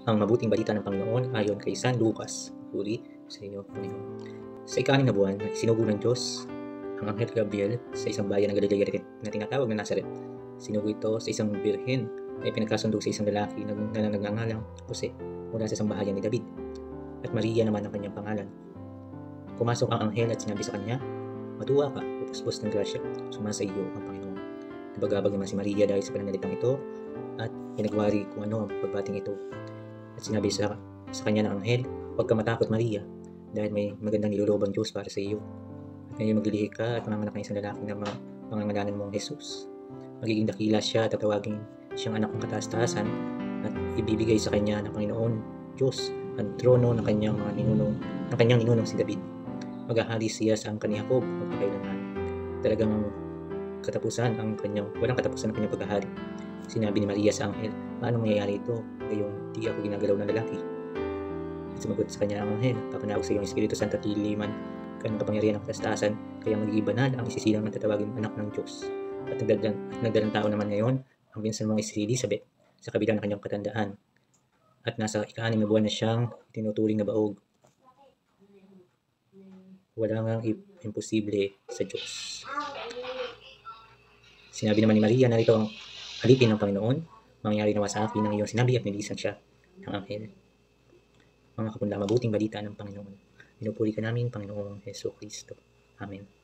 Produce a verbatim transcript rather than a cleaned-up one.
ang mabuting balita ng Panginoon ayon kay San Lucas. Puri sa inyo, Panginoon. Sa ika-anim na buwan, sinugo ng Diyos ang Anghel Gabriel sa isang bayan ng Galilea na tinatawag na Nazaret. Sinugo ito sa isang birhen ay pinagkasundo sa isang lalaki na nagngangalang Jose mula sa sambahayan ni David. At Maria naman ang kanyang pangalan. Pumasok ang anghel at sinabi sa kanya, "Matuwa ka, upusbos ng grasya, sumasa iyo ang Panginoon." Nabagabag naman si Maria dahil sa pananalitang ito at pinagwari kung ano ang pagbating ito. At sinabi sa, sa kanya ng anghel, "Huwag ka matakot, Maria, dahil may magandang nilolobang Diyos para sa iyo. At ngayon maglilihi ka at manganganak ng isang lalaki na mga pangangalanan mong Jesus. Magiging dakila siya at tatawagin siyang anak ng kataas-taasan at ibibigay sa kanya ng Panginoon Diyos ang trono ng kanyang mga ninunong, ng kanyang ninunong si David. Maghahari siya sa angkan ni Jacob magpakailanman. Talagang katapusan ang kanyang, walang katapusan ang kanyang paghahari." Sinabi ni Maria sa anghel, "Paano mangyayari ito? Gayong di ako ginagalaw ng lalaki." At sumagot sa kanya ang anghel, "Papanawag sa iyo ang Espiritu Santo at liliman ka ng kapangyarihan ng kataas-taasan, kaya magiging banal ang isisilang na tatawagin anak ng Diyos. At nagdalang, at nagdalang tao naman ngayon ang pinsan mong si Elizabeth sa kabila ng kanyang katandaan. At nasa ika-anim na buwan na siyang tinuturing na baog. Wala ngang imposible sa Diyos." Sinabi naman ni Maria, "Narito ang alipin ng Panginoon, mangyari nawa sa akin ang iyong sinabi," at nilisan siya ng anghel. Mga kapunla, mabuting balita ng Panginoon. Pinupuri ka namin, Panginoong Hesus Kristo. Amen.